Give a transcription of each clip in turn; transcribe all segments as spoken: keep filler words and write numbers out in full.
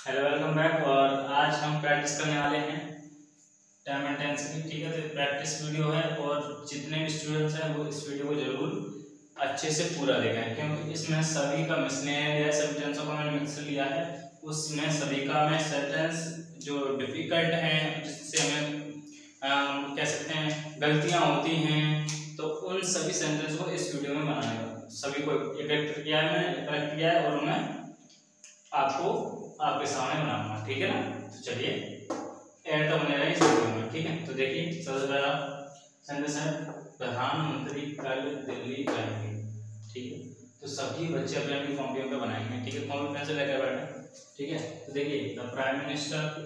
Hello welcome back. और आज हम प्रैक्टिस करने वाले हैं टाइम एंड टेंस की। ठीक है, तो प्रैक्टिस वीडियो है और जितने भी स्टूडेंट्स हैं वो इस वीडियो को जरूर अच्छे से पूरा देखें, क्योंकि इसमें सभी का मिसलेनियस है, सभी टेंसों का मैंने मिक्स लिया है। उसमें सभी का मैं सेंटेंस जो डिफिकल्ट हैं, जिससे हमें अम, कह सकते हैं गलतियाँ होती हैं, तो उन सभी सेंटेंस को इस वीडियो में बनाएगा। सभी को एकत्रित किया है, मैंने कलेक्ट किया है और उन्हें आपको आपके सामने बनाऊंगा। ठीक है ना, तो चलिए एड तो बनेगा इस वीडियो में। ठीक है, तो देखिए सबसे पहला सेंटेंस है प्रधानमंत्री कल दिल्ली जाएंगे। ठीक है, तो सभी बच्चे अपने अपनी कॉपी पे बनाएंगे। ठीक है, कॉपी पेन से लेकर बैठे। ठीक है, तो देखिए द प्राइम मिनिस्टर,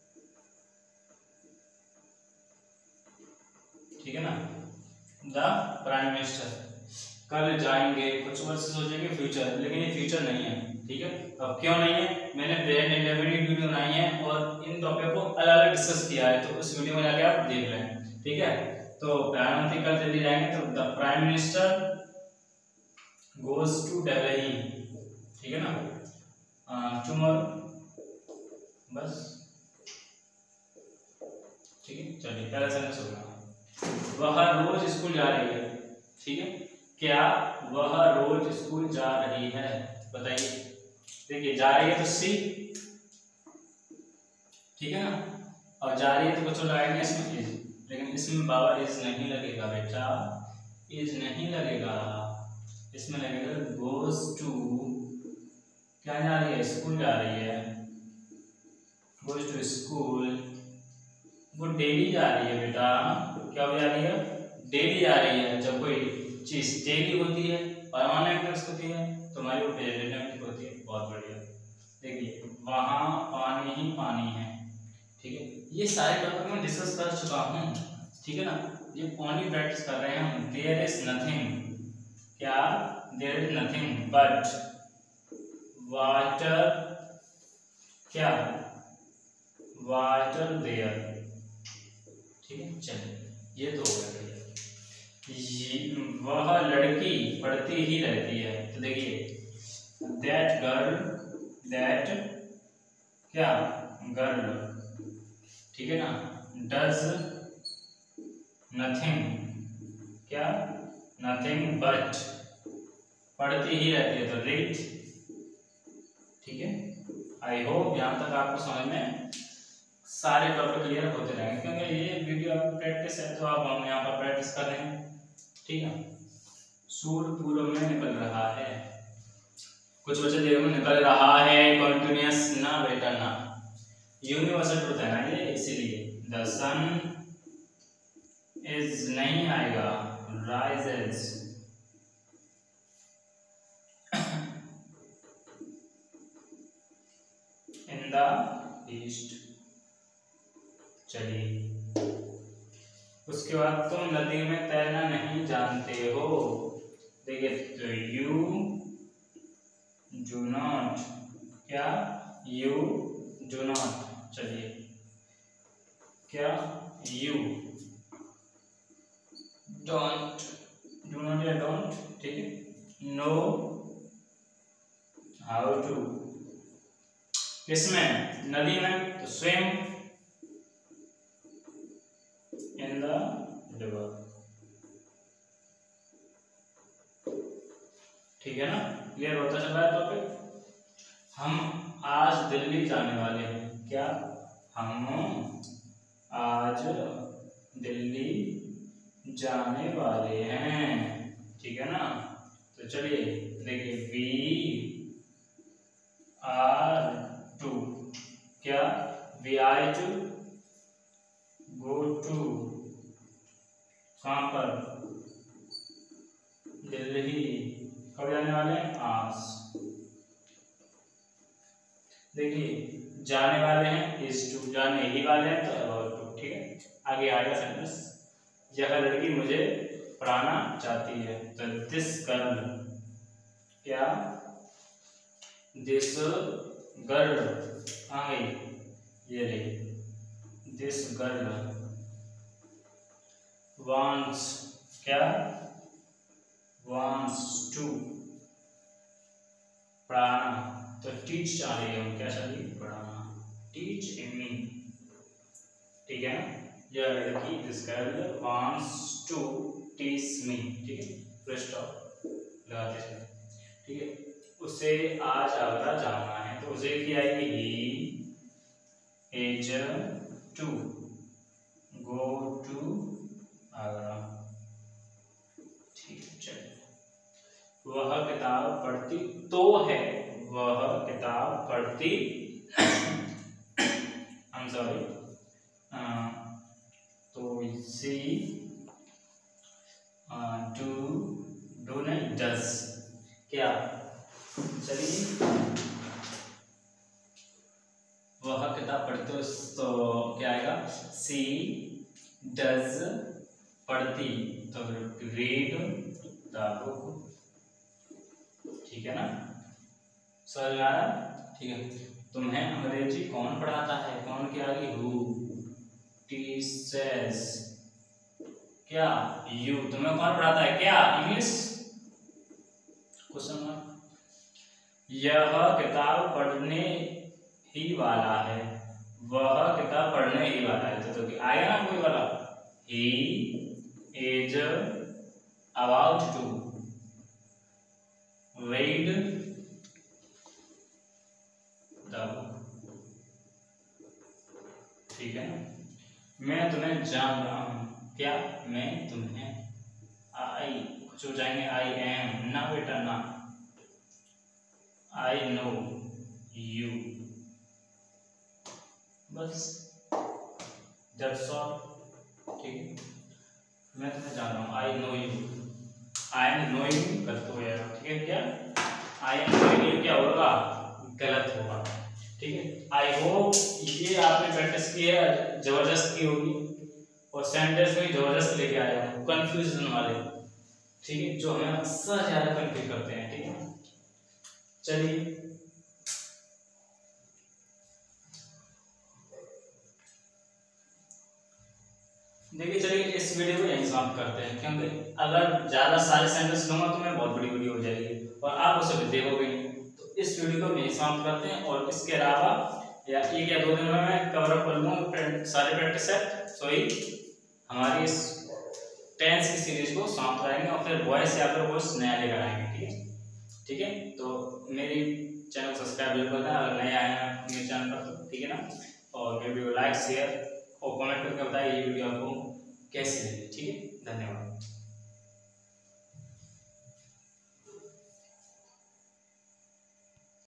ठीक है ना, द प्राइम मिनिस्टर कल जाएंगे। कुछ वर्ड से सोचेंगे फ्यूचर, लेकिन ये फ्यूचर नहीं है। ठीक है, अब क्यों नहीं है, मैंने प्रेजेंट इंडेफिनिट वीडियो बनाई है और इन टॉपिक को अलग अलग डिस्कस किया है, तो उस वीडियो में जाके आप देख लें। ठीक है, तो प्रधानमंत्री कल दिल्ली जाएंगे, तो the prime minister goes to Delhi. ठीक है ना, टुमारो, बस। ठीक है, चलिए पहला सेंटेंस होगा वह रोज स्कूल जा रही है। ठीक है, क्या वह रोज स्कूल जा रही है, बताइए। देखिए जा रही है तो सी, ठीक है ना, और जा रही है तो कुछ लगाएंगे इसमें इज, लेकिन इसमें बाबा इज नहीं लगेगा बेटा, इज नहीं लगेगा, इसमें लगेगा गोज टू। क्या जा रही है, स्कूल जा रही है, गोज टू स्कूल। वो डेली जा रही है बेटा, क्या हो जा रही है, डेली जा रही है। जब कोई चीज डेली होती है, परमानेंट टेंस होती है, तो हमारी वो प्रेजेंट होती है। बहुत बढ़िया, देखिए वहां पानी ही पानी है। ठीक है, ये सारे टॉपिक में डिस्कस कर चुका हूँ। ठीक है ना, ये ओनली प्रैक्टिस कर रहे हैं हम। देयर इज नथिंग, क्या, there is nothing but water, क्या, वाटर देयर। ठीक है, चलिए ये तो हो गया। वह लड़की पढ़ती ही रहती है, तो देखिए दैट गर्ल, दैट क्या, गर्ल। ठीक है ना, डज नथिंग, क्या, नथिंग बट, पढ़ती ही रहती है तो रीड। ठीक है, आई होप यहाँ तक आपको समझ में सारे टॉपिक क्लियर होते रहेंगे, क्योंकि ये वीडियो आपकी प्रैक्टिस है, तो आप हम यहाँ पर प्रैक्टिस कर रहे हैं। ठीक है, सूर्य पूर्व में निकल रहा है, कुछ बच्चे देखो में निकल रहा है, कॉन्टिन्यूअस ना बेटा ना, यूनिवर्सल ट्रुथ है ना ये, इसीलिए द सन इज नहीं आएगा, राइजेस इन द ईस्ट। चलिए उसके बाद तुम नदी में तैरना नहीं जानते हो। देखिए तो यू डू नॉट, क्या, यू डू नॉट। चलिए क्या, यू डोंट, डू नॉट या डोंट। ठीक है, नो हाउ टू, किसमें, नदी में, तो स्विम इन द रिवर। ठीक है ना, क्लियर होता चल रहा है टॉपिक। हम आज दिल्ली जाने वाले हैं, क्या, हम आज दिल्ली जाने वाले हैं। ठीक है ना, तो चलिए देखिए वी आर टू, क्या, we are to go to, कहाँ पर, दिल्ली, कब जाने वाले हैं, आज। देखिए जाने वाले हैं इज टू, जाने ही वाले हैं तो अबाउट टू। ठीक है, आगे आएगा सेंटेंस, यह लड़की मुझे पढ़ाना चाहती है, तो दिस गर्ल, क्या, दिस गर्ल, आ गई ये रही, दिस गर्ल wants, क्या, wants to पढ़ाना, तो टीच चाह रही है, हम क्या चाह रही है, पढ़ाना। टीच मी, ठीक है ना। यह लड़की this girl wants to teach me, ठीक है, फुल स्टॉप लगाते चले, ठीक है। उसे आज आगरा जाना है तो उसे क्या आएगी, he is to go to Agra, ठीक है। चलिए, वह किताब पढ़ती तो है, वह किताब पढ़ती आई एम सॉरी, तो सी टू डू नहीं डज, क्या, चलिए वह किताब पढ़ती तो क्या आएगा, सी डज पढ़ती तो रीड द बुक, ठीक है ना, समझ में आ रहा है, ठीक है। तुम्हें अंग्रेजी कौन पढ़ाता है, कौन क्या आएगी, हु टीचर्स, क्या, यू, तुम्हें कौन पढ़ाता है, क्या, इंग्लिश, क्वेश्चन मार्क। यह किताब पढ़ने ही वाला है, वह किताब पढ़ने ही वाला है, तो, तो आएगा ना कोई वाला, he is about to read the book, ठीक है ना। मैं तुम्हें जान रहा हूँ, क्या, मैं तुम्हें, आई कुछ हो जाएंगे, आई एम, ना बेटा ना, आई नो यू, बस दैट्स ऑल, ठीक है। मैं तुम्हें जान रहा हूँ, I know you, I am knowing गलत हो जाएगा, ठीक है, क्या, आई एम नोइंग यू क्या होगा, गलत होगा, ठीक है। आई होप ये आपने प्रैक्टिस की है, जबरदस्त की होगी, और सेंटेंस में जबरदस्त लेके आया हूँ, कंफ्यूजन वाले, ठीक है, जो हमें अक्सर ज्यादा कंफ्यूज करते हैं, ठीक है। चलिए, देखिए, चलिए इस वीडियो को यहीं समाप्त करते हैं, क्योंकि अगर ज्यादा सारे सेंटेंस लूंगा तो मैं बहुत बड़ी वीडियो हो जाएगी और आप उसे भी देखोगे नहीं, तो इस वीडियो को यहीं समाप्त करते हैं। और इसके अलावा या एक या दो दिन में मैं कवर अप कर लूँगा सारे प्रैक्टिस सेट, सो ही हमारी इस टेंस की सीरीज को समाप्त कराएंगे और फिर वॉइस या फिर वॉइस नया लेकर आएंगे, ठीक है, ठीक है। तो मेरी चैनल सब्सक्राइब जरूर करना अगर नए आए हैं मेरे चैनल पर, तो ठीक है ना, और वीडियो को लाइक शेयर और कमेंट करके बताइए ये वीडियो आपको कैसी लगी, ठीक है, धन्यवाद।